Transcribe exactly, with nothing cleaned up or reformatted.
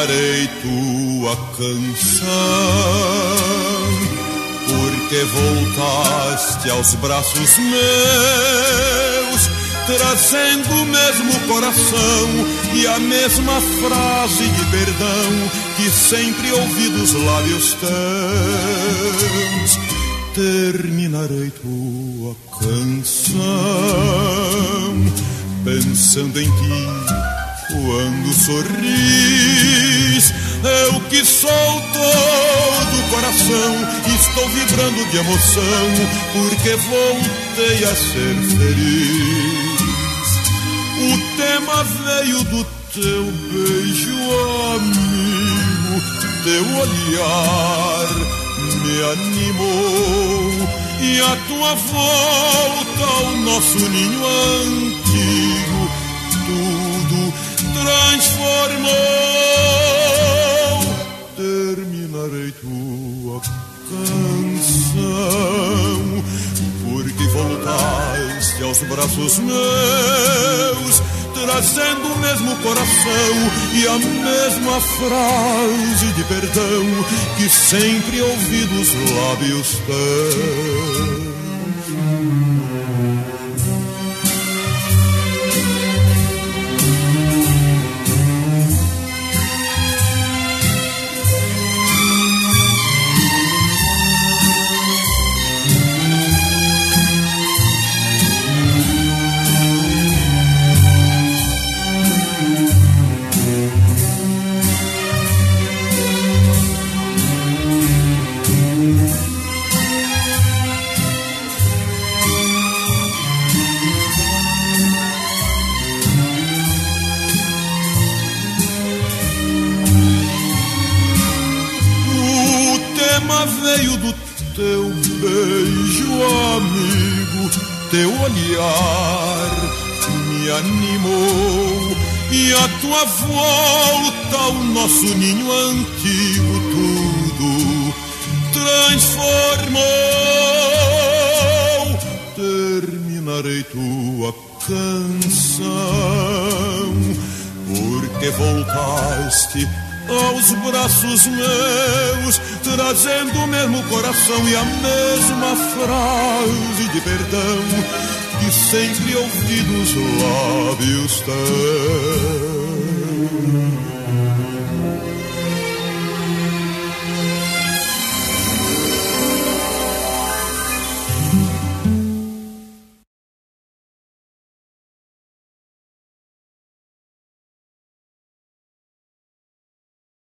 terminarei tua canção, porque voltaste aos braços meus, trazendo o mesmo coração e a mesma frase de perdão que sempre ouvi dos lábios teus. Terminarei tua canção, pensando em ti quando sorris. Eu que sou todo coração, estou vibrando de emoção, porque voltei a ser feliz. O tema veio do teu beijo, amigo, teu olhar me animou, e a tua volta ao nosso ninho antigo tudo transformou. Terminarei tua canção, porque voltaste aos braços meus, trazendo o mesmo coração e a mesma frase de perdão que sempre ouvi dos lábios teus. Veio do teu beijo, amigo, teu olhar me animou, e a tua volta ao nosso ninho antigo tudo transformou. Terminarei tua canção, porque voltaste aos braços meus, trazendo o mesmo coração e a mesma frase de perdão que sempre ouvi dos lábios teus.